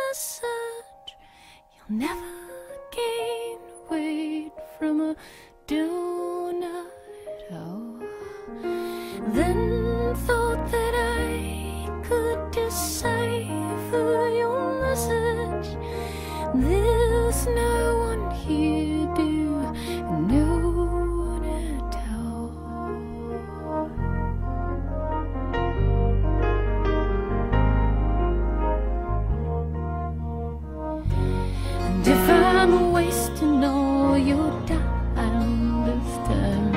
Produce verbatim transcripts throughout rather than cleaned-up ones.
message. You'll never gain weight from a doughnut. Oh, then thought that I could decipher your message. There's no one here do, no one at all. And if I'm wasting all your time this time,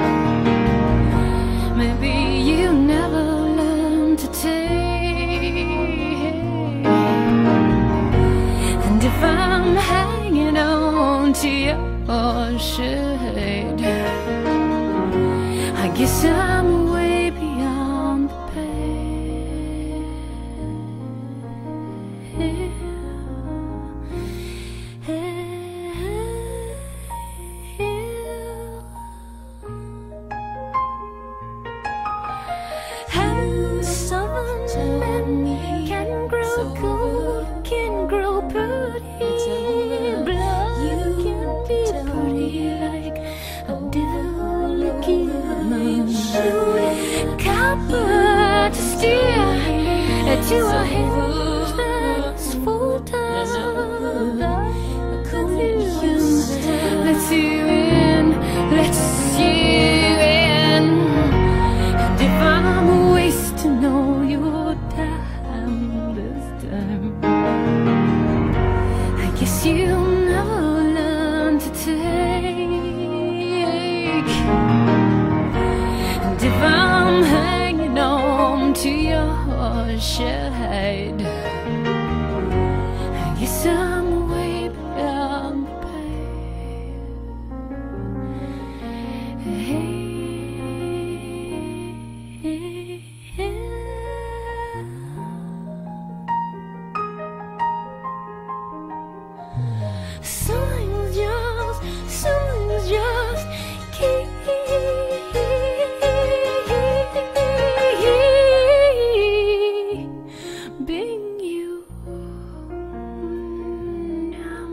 maybe you never learn to take. And if I'm hanging on to your shade, I guess I'm way beyond the pale. How southern men can grow cool, can grow pretty, blood can be pretty like a delicate moon. Copper to steer to a hills that's full time. Let's you in, let's you in. And if I'm wasting all your time this time, I guess you'll never learn to take. And if I'm hanging on to your shade, I guess I'm way beyond the pale. Something's just, something's just keep being you now.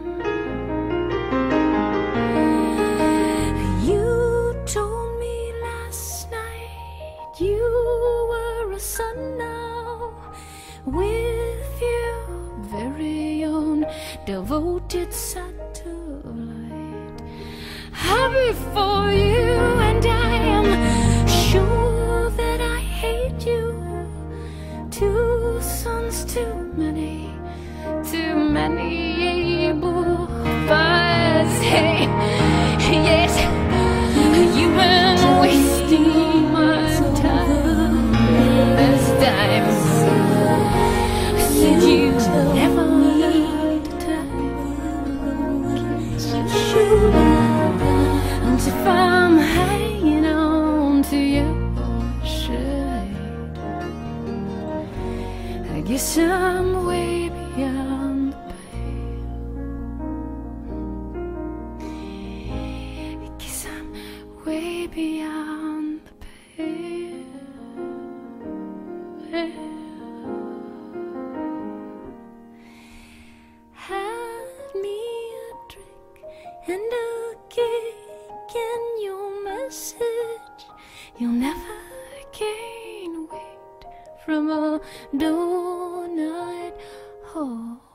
You told me last night you were a son now, with your very own devoted satellite. Happy for you, and I am sure that I hate you. Two sons, too many, too many bullfires. Hey, yes, you've been wasting my time this time. Said you never learned to take. And if I'm hanging on to your shade, I guess I'm way beyond the pale. I guess I'm way beyond the pale. Had me a drink and a kick in your message. You'll never gain weight from a doughnut hole.